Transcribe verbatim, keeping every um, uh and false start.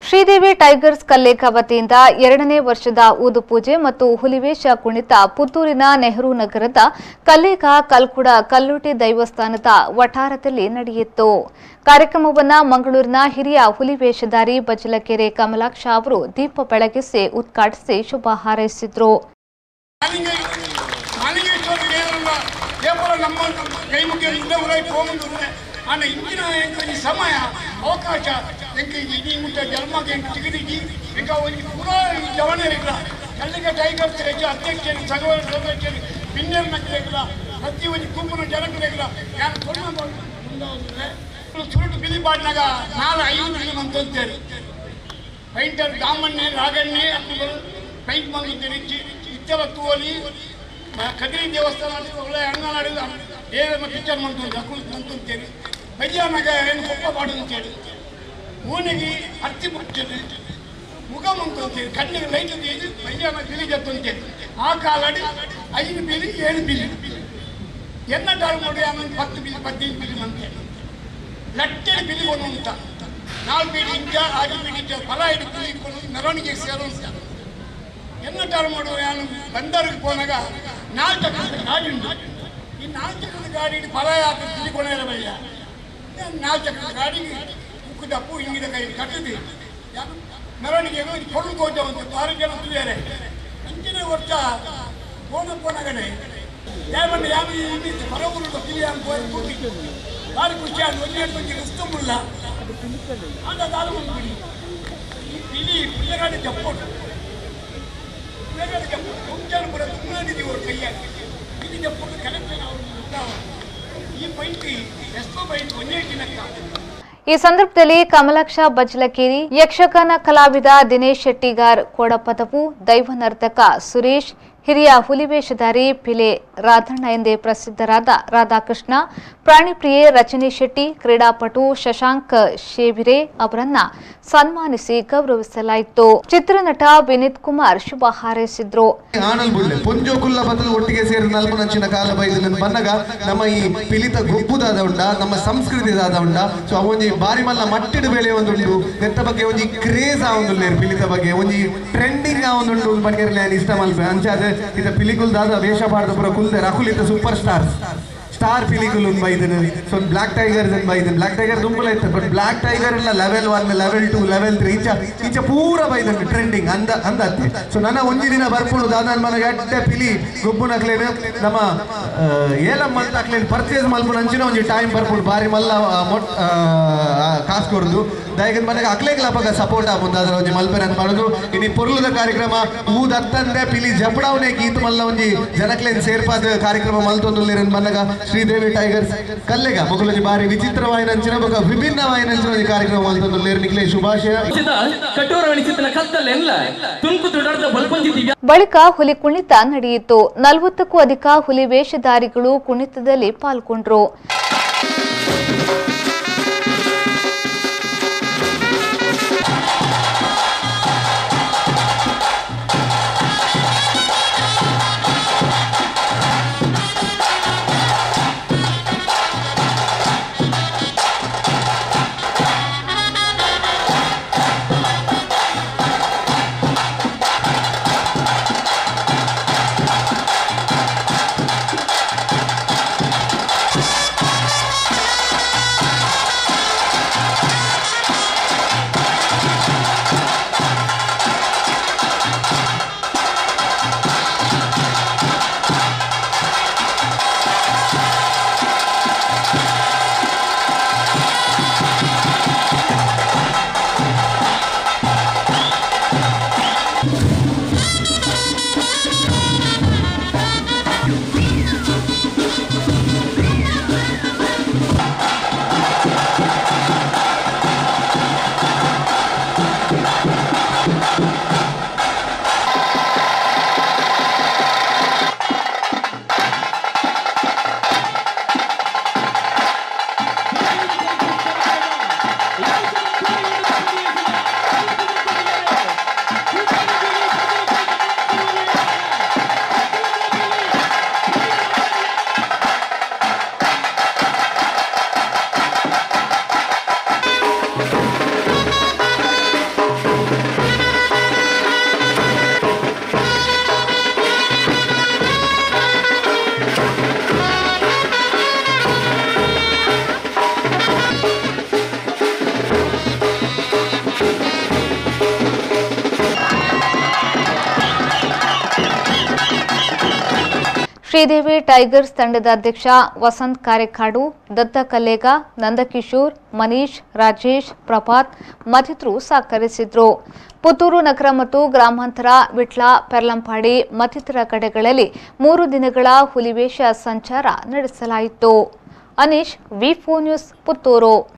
Sridevi tigers ಕಲ್ಲೇಕ ವತಿಯಿಂದ ಎರಡನೇ ವರ್ಷದ ಊದು ಪೂಜೆ ಮತ್ತು ಹುಲಿವೇಷ ಕುಣಿತ ಪುತ್ತೂರಿನ ನೆಹರು ನಗರದ ಕಲ್ಲೇಕ ಕಲ್ಕುಡ ಕಲ್ಲುಟಿ ದೈವಸ್ಥಾನದ ವಠಾರದಲ್ಲಿ ನಡೆಯಿತು. ಕಾರ್ಯಕ್ರಮವನ್ನು ಮಂಗಳೂರಿನ ಹಿರಿಯ ಹುಲಿವೇಷಧಾರಿ ಬಜಲಕೆರೆ ಕಮಲಾಕ್ಷ ಅವರು ದೀಪ ಬೆಳಗಿಸಿ ಉದ್ಘಾಟಿಸಿ ಶುಭ ಹಾರೈಸಿದರು. ಆನ ಇಂದಿನ ಸಮಯ ಅವಕಾಶ ಎಂಕೆ ಇಡೀ ಮುಟ್ಟ ಜನ್ಮಕ್ಕೆ ಚಿಗಿದಿಗಿ ಎಂಕ ಒಂದು ಪೂರಾ ಜವನರಿಲ್ಲ ಕಲ್ಲಿಗೆ ಟೈಗರ್ಸ್ ಅಧ್ಯಕ್ಷರು ಸಗವರ ಸದಸ್ಯರು ಪಿನ್ನರ್ ನಗರಿಲ್ಲ ಪ್ರತಿ ಒಂದು ಗುಂಪಿನ ಜನಗಳಿಲ್ಲ ಯಾರು ಕೊಡುವ ಮುಂದೆ ಸುರುಟು ಬಿಲಿಪಾಡಿನಾಗ ನಾಲ್ಕು ಐದು ದಿನ ಅಂತೇಳಿ ಪೈಂಟರ್ ದಾಮಣ್ಣೆ ರಾಗಣ್ಣೆ ಅಕ್ಕಗಳು ಪೈಂಟ್ ಮಂಗಿದ್ದೀರಿ ಇತ್ತರ ತೂವಲಿ ಕದಿರಿ ದೇವಸ್ಥಾನ ಒಳ್ಳೆ ಅಂಗನಾಡಿದ ಏನ ಪಿಕ್ಚರ್ ಮಂತು ಅಕ್ಕಳು ಮಂತಂತೇಳಿ ಬೈಯಾನಾಗ ಏನು ಕೊಪ್ಪ ಪಾಡು ಅಂತೇಳಿ ಮೂನೆಗೆ ಹತ್ತಿ ಮುಚ್ಚದು ಮುಖ ಮಂತು ಅಂತೇಳಿ ಕಣ್ಣಿಗೆ ಲೈಟ್ ಇದು ಬೈಯಾನ ಬಿಲಿ ಜತ್ತು ಅಂತೇಳಿ ಆ ಕಾಲಡಿ ಐದು ಬಿಲಿ ಏಳು ಬಿಲಿ ಎನ್ನ ಟಾಳು ನೋಡಿ ಆಮೇಲೆ ಹತ್ತು ಬಿಲಿ ಹದಿನೈದು ಬಿಲಿ ಅಂತೇಳಿ ಲಟ್ಟೆ ಬಿಲಿ ಒಂದು ಅಂತ ನಾಲ್ಕು ಬೀಡಿ ಇಂಚ ಆರು ಬೀಡಿ ಇಂಚ ಫಲ ಹಿಡಿದು ಇಟ್ಕೊಂಡು ಮೆರವಣಿಗೆ ಸೇರೋ ಎನ್ನ ಟಾಳು ಮಾಡುವ ನಾನು ಬಂದರಿಗೆ ಹೋದಾಗ ನಾಲ್ಕು ಚಕ್ರದ ಗಾಡಿ ಉಂಟು ಈ ನಾಲ್ಕು ಚಕ್ರದ ಗಾಡಿ ಫಲ ಹಾಕಿ ತಿಳ್ಕೊಂಡೇ ಬಯ್ಯ ನಾಲ್ಕು ಚಕ್ರದ ಗಾಡಿಗೆ ಉಕ್ಕು ದಪ್ಪು ಹಿಂಗಿದ ಕೈ ಕಟ್ಟಿದ್ವಿ ಮೆರವಣಿಗೆ ಕೊಡು ಕೋಟ ಅಂತ ಆರು ಜನ ತುಳಿಯಾರೆ ಅಂಚಿನ ವರ್ಷ ಪೋನ ಪೋನಗಡೆ ಯಾವಣ್ಣ ಯಾವ ಹೊರಗುರು ತಿಳಿ ಅಂತ ಕೂತಿತ್ತು ಭಾರಿ ಖುಷಿ ಆದ ಒಂದೇ ಬಗ್ಗೆ ರಸ್ತಂಬುಲ್ಲ ಆದ ದಾರು ಬಂದ್ಬಿಡಿ ಈ ಬಿಳಿ ಪಿಲ್ಲಗಾಡಿ ಜಪ್ಪೋಟು ಪಿಲ್ಲಗಾಡಿ ಜಪ್ಪೋಟು ಮುಂಚಾನು ಕೂಡ ತುಂಬಿದ್ದೀವಿ ಅವ್ರ ಕೈಯಾಗಿ ಬಿಳಿ ಜಪ್ಪೋಟು ಕನೆಕ್ಟ್ ಅವರು ಈ ಪೈಂಟಿ ಎಷ್ಟೋ ಪೈಂಟ್ ಒಂದೇ ದಿನಕ್ಕ. ಈ ಸಂದರ್ಭದಲ್ಲಿ ಕಮಲಾಕ್ಷ ಬಜಲಕೇರಿ, ಯಕ್ಷಗಾನ ಕಲಾವಿದ ದಿನೇಶ್ ಶೆಟ್ಟಿಗಾರ್ ಕೋಡಪದವು, ದೈವ ನರ್ತಕ ಸುರೇಶ್, ಹಿರಿಯ ಹುಲಿವೇಷಧಾರಿ ಪಿಲೆ ರಾಧಣ್ಣ ಎಂದೇ ಪ್ರಸಿದ್ಧರಾದ ರಾಧಾಕೃಷ್ಣ, ಪ್ರಾಣಿಪ್ರಿಯೆ ರಚನೆ ಶೆಟ್ಟಿ, ಕ್ರೀಡಾಪಟು ಶಶಾಂಕ್ ಶೇವಿರೆ ಅವರನ್ನ ಸನ್ಮಾನಿಸಿ ಗೌರವಿಸಲಾಯಿತು. ಚಿತ್ರನಟ ವಿನೀತ್ ಕುಮಾರ್ ಶುಭ ಹಾರೈಸಿದ್ರು. ಒಟ್ಟಿಗೆ ಸೇರಿ ನಲ್ಪನಂಚಿನ ಕಾಲ ಬೈದ ಬಂದಾಗ ನಮ್ಮ ಈ ಪಿಲಿತ ಗೊಬ್ಬುದಾದ ಉಂಡ ನಮ್ಮ ಸಂಸ್ಕೃತಿದಾದ ಉಂಡ ಸೊ ಅವೊಂಜಿ ಬಾರಿ ಮಲ್ಲ ಮಟ್ಟಿಡ ಬೆಳೆ ಒಂದುಂಡು ನೆತ್ತ ಬಗ್ಗೆ ಒಂಜಿ ಕ್ರೇಜ್ ಆ ಒಂದು ಪಿಲಿತ ಬಗ್ಗೆ ಒಂಜಿ ಟ್ರೆಂಡಿಂಗ್ ಆ ಒಂದುಂಡು ಬಗ್ಗೆ ಇಷ್ಟ ಮಲ್ಪೆ ಅಂಚಾದ ಇತ ಪಿಲಿಕುಲ್ದಾದ ವೇಷ ಪಾಡ್ದ ಪುರ ಕುಲ್ದೆ ರಕುಲಿತ ಸೂಪರ್ ಸ್ಟಾರ್ ಸ್ಟಾರ್ ಪಿಲಿಕುಲ್ ಬೈದನು ಸೊ ಬ್ಲಾಕ್ ಟೈಗರ್ಸ್ ಅಂತ ಬೈದನು ಬ್ಲಾಕ್ ಟೈಗರ್ ತುಂಬಲ ಇತ್ತು ಬಟ್ ಬ್ಲಾಕ್ ಟೈಗರ್ ಎಲ್ಲ level one level two level three ಈಚ ಈಚ ಪೂರ ಬೈದನು ಟ್ರೆಂಡಿಂಗ್ ಅಂದ ಅಂದತ್ತೆ ಸೊ ನನ್ನ ಒಂಜಿ ದಿನ ಬರ್ಪುಡು ದಾದಾನ್ ಮನೆಗೆ ಅಡ್ಡೆ ಪಿಲಿ ಗೊಬ್ಬು ನಕ್ಲೇನು ನಮ್ಮ ಏಲಂ ಮಲ್ತ ಹಾಕ್ಲೇನು ಪರ್ಚೇಸ್ ಮಲ್ಪುಡು ಅಂಚಿನ ಒಂಜಿ ಟೈಮ್ ಬರ್ಪುಡು ಬಾರಿ ಮಲ್ಲ ಮೊಟ್ ಕಾಸು ಕೊಡ್ದು ದಯಗನ್ ಮನೆಗೆ ಅಕ್ಲೇಗ್ಲಪ್ಪಾಗ ಸಪೋರ್ಟ್ ಆಗ್ಬೋದು ಅದರ ಒಂಜಿ ಮಲ್ಪೆರ್ ಅಂತ ಮಾಡೋದು ಇನ್ನು ಪೊರ್ಲುದ ಕಾರ್ಯಕ್ರಮ ಊದ್ ಹತ್ತಂದೆ ಪಿಲಿ ಜಪಡಾವನೆ ಗೀತು ಮಲ್ಲ ಒಂಜಿ ಜನಕ್ಲೇನ್ ಸೇರ್ಪಾದ ಕಾರ್ಯಕ್ರಮ ಮಲ್ತೊಂದುಲ್ಲೇರನ್ ಮನಗ ಶ್ರೀದೇವಿ ಟೈಗರ್ಸ್ ಕಲ್ಲೆಗ ಮೊಗಲೊಂಜಿ ಬಾರಿ ವಿಚಿತ್ರವಾಯಿನಂಚಿನ ಬೊಕ ವಿಭಿನ್ನವಾಯಿನಂಚಿನ ಒಂಜಿ ಕಾರ್ಯಕ್ರಮ ಮಲ್ತೊಂದುಲ್ಲೇರ್ ನಿಕ್ಲೆ ಶುಭಾಶಯ. ಬಳಿಕ ಹುಲಿ ಕುಣಿತ ನಡೆಯಿತು. ನಲವತ್ತಕ್ಕೂ ಅಧಿಕ ಹುಲಿ ವೇಷಧಾರಿಗಳು ಕುಣಿತದಲ್ಲಿ ಪಾಲ್ಗೊಂಡ್ರು. ಶ್ರೀದೇವಿ ಟೈಗರ್ಸ್ ತಂಡದ ಅಧ್ಯಕ್ಷ ವಸಂತ್ ಕಾರೆಕಾಡು, ದತ್ತ ಕಲ್ಲೇಗ, ನಂದಕಿಶೋರ್, ಮನೀಶ್, ರಾಜೇಶ್, ಪ್ರಭಾತ್ ಮತ್ತಿತರರು ಸಹಕರಿಸಿದ್ರು. ಪುತ್ತೂರು ನಗರ ಮತ್ತು ಗ್ರಾಮಾಂತರ, ವಿಟ್ಲ, ಪೆರ್ಲಂಪಾಡಿ ಮತ್ತಿತರ ಕಡೆಗಳಲ್ಲಿ ಮೂರು ದಿನಗಳ ಹುಲಿವೇಷ ಸಂಚಾರ ನಡೆಸಲಾಯಿತು. Aneesh, V four news, Puttur.